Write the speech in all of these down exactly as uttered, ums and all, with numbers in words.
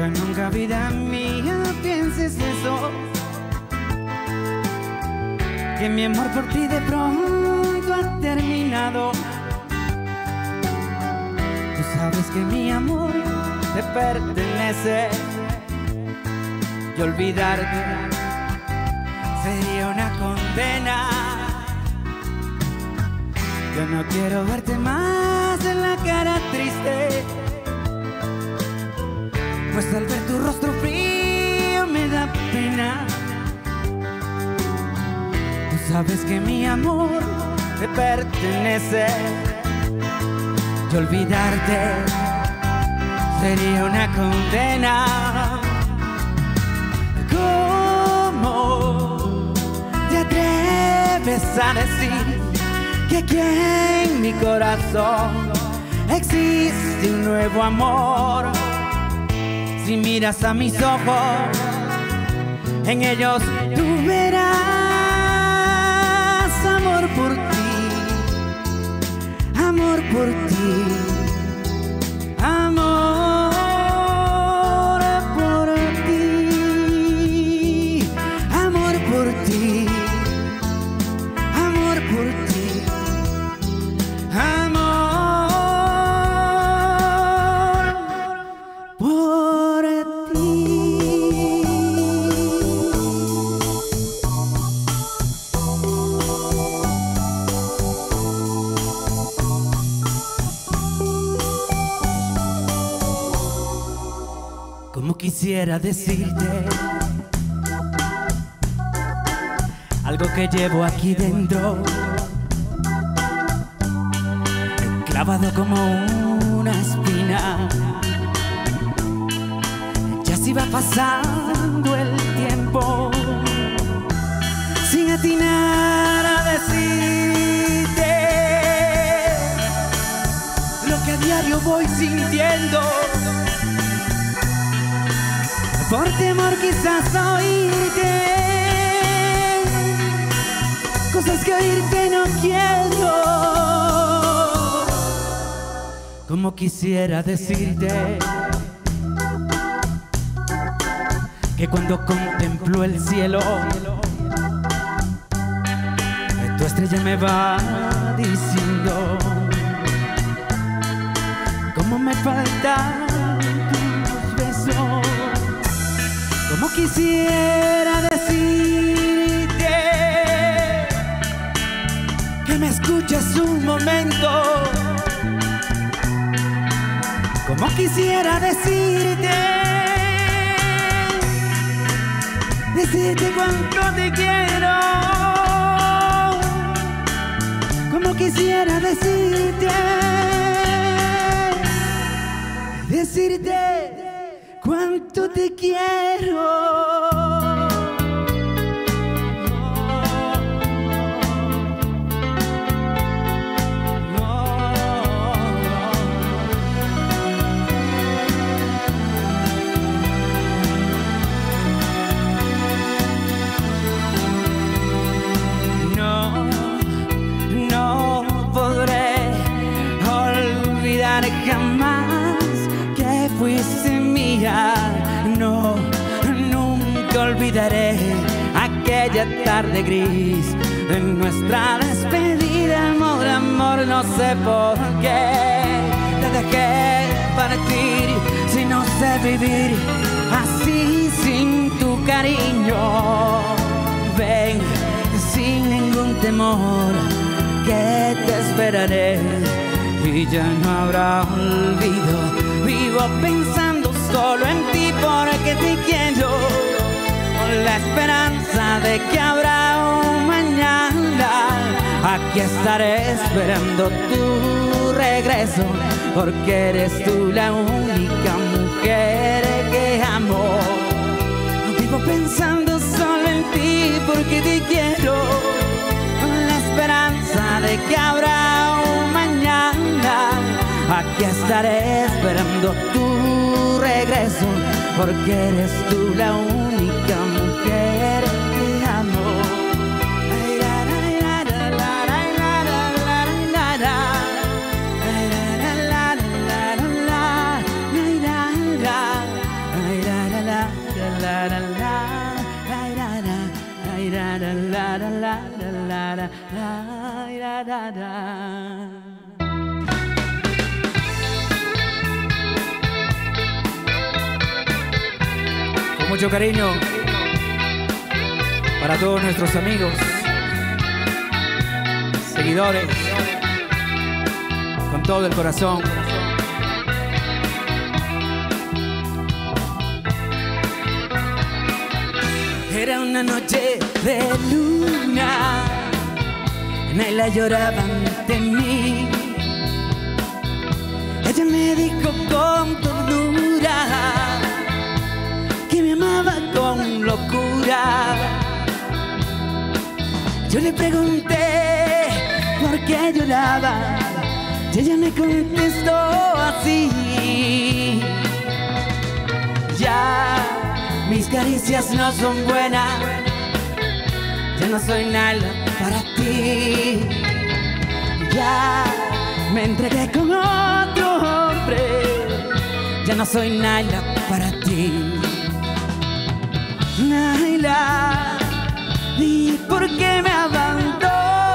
nunca, vida mía, pienses eso, que mi amor por ti de pronto ha terminado. Tú sabes que mi amor te pertenece, y olvidarte sería una condena. Yo no quiero verte más en la cara triste, pues al ver tu rostro frío me da pena. Tú sabes que mi amor te pertenece, y olvidarte sería una condena. ¿Cómo te atreves a decir que aquí en mi corazón existe un nuevo amor? Si miras a mis ojos, en ellos tú verás amor por ti, amor por ti, amor por ti, amor por ti, amor por ti, amor por ti. Como quisiera decirte algo que llevo aquí dentro, clavado como una espina. Ya se iba pasando el tiempo sin atinar a decirte lo que a diario voy sintiendo. Por temor quizás a oírte cosas que oírte no quiero. Como quisiera decirte que cuando contemplo el cielo, tu estrella me va diciendo cómo me faltan tus besos. Como quisiera decirte que me escuches un momento. Como quisiera decirte, decirte cuánto te quiero. Como quisiera decirte, decirte cuánto te quiero. Jamás que fuiste mía, no, nunca olvidaré aquella tarde gris de nuestra despedida. Amor, amor, no sé por qué te dejé partir, si no sé vivir así sin tu cariño. Ven sin ningún temor, que te esperaré y ya no habrá olvido. Vivo pensando solo en ti porque te quiero, con la esperanza de que habrá un mañana. Aquí estaré esperando tu regreso, porque eres tú la única mujer que amo. Vivo pensando solo en ti porque te quiero, con la esperanza de que habrá un mañana. Aquí estaré esperando tu regreso, porque eres tú la única mujer que amo. Ay, ra, ra, ra, ra, ra. Con mucho cariño para todos nuestros amigos, seguidores, con todo el corazón. Era una noche de luna, Naila lloraba ante mí. Ella me dijo con ternura que me amaba con locura. Yo le pregunté por qué lloraba y ella me contestó así: ya mis caricias no son buenas, ya no soy Naila para ti. Ya me entregué con otro hombre, ya no soy Naila para ti. Naila, ¿y por qué me abandonas?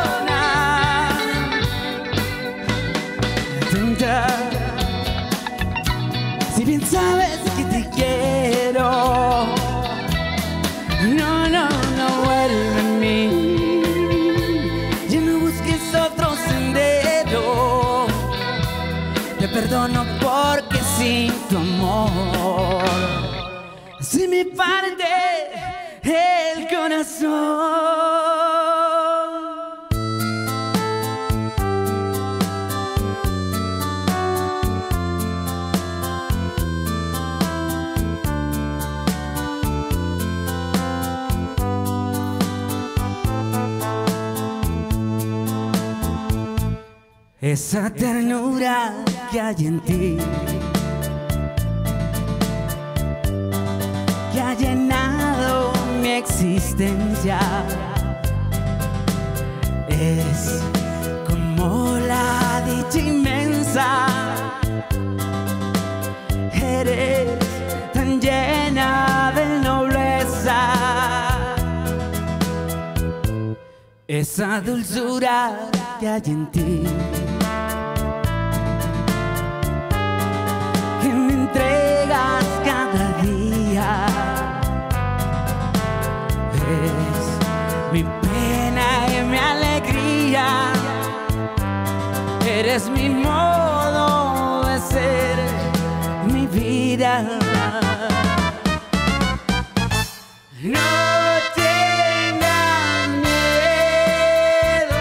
Si bien sabes que te quiero, no, no, no vuelve en mí. Ya no busques otro sendero. Te perdono porque sin tu amor se me parte el corazón. Esa ternura que hay en ti, que ha llenado mi existencia, es como la dicha inmensa. Eres tan llena de nobleza, esa dulzura que hay en ti, que me entregas cada día. Eres mi pena y mi alegría, eres mi modo de ser, mi vida. No tengas miedo,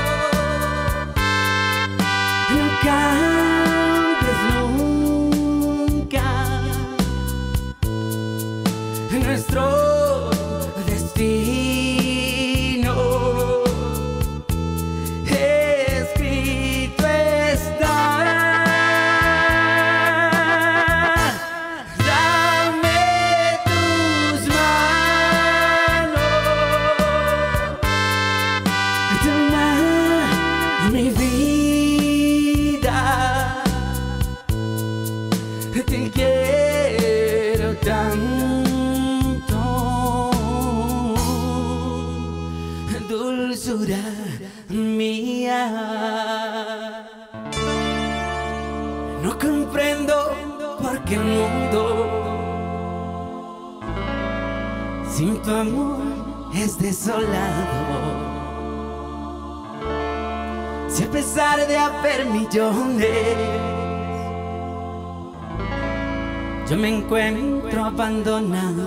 no cambies nunca nuestro destino. Escrito está. Dame tus manos, toma mi vida. Te quiero tanto, dulzura mía. No comprendo por qué el mundo sin tu amor es desolado. Si a pesar de haber millones, yo me encuentro abandonado.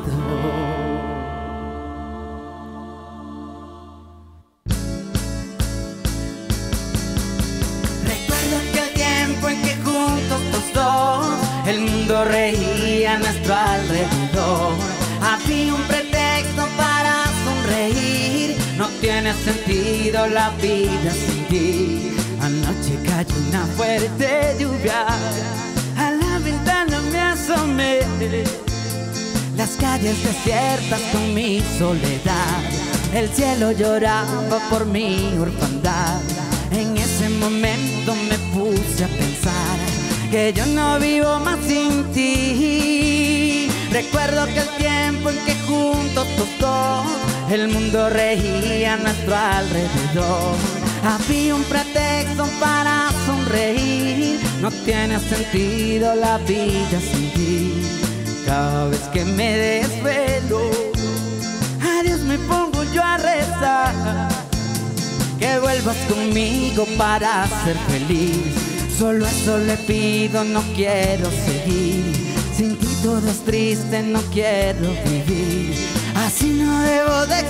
Recuerdo aquel tiempo en que juntos los dos el mundo reía a nuestro alrededor. Había un pretexto para sonreír, no tiene sentido la vida sin ti. Anoche cayó una fuerte lluvia, a la ventana me asomé, las calles desiertas con mi soledad, el cielo lloraba por mi orfandad. En ese momento me puse a pensar que yo no vivo más sin ti. Recuerdo aquel tiempo en que juntos los dos el mundo reía a nuestro alrededor. Había un pretexto para sonreír, no tiene sentido la vida sin ti. Cada vez que me desvelo, a Dios me pongo yo a rezar, que vuelvas conmigo para ser feliz. Solo eso le pido, no quiero seguir. Sin ti todo es triste, no quiero vivir. Así no debo de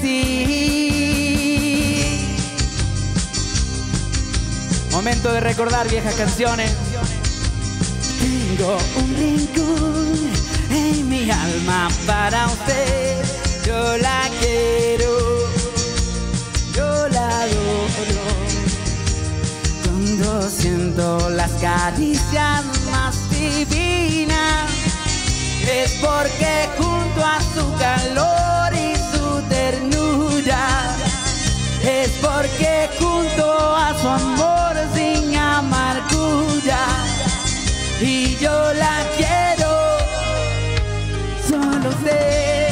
existir. Momento de recordar viejas canciones. Tengo un rincón en mi alma para usted. Yo la quiero, yo la adoro. Cuando siento las caricias más divinas, es porque junto a su calor y su ternura, es porque junto a su amor sin amargura, y yo la quiero, solo sé.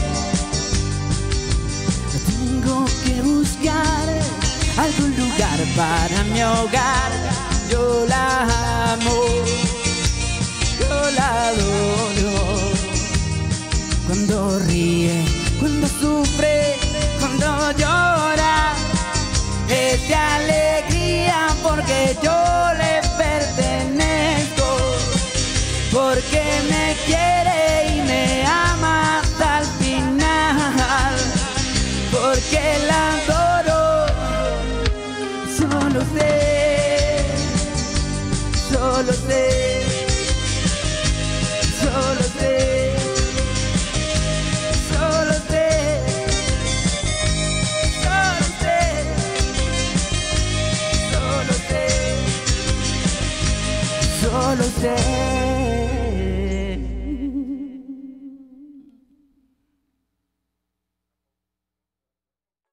Tengo que buscar algún lugar para mi hogar. Yo la amo, yo la adoro. Cuando ríe, cuando sufre, cuando llora, es de alegría porque yo le pertenezco, porque me quiere y me ama hasta el final, porque la adoro. Solo sé, solo sé, solo sé, solo sé, solo sé, solo sé, solo sé.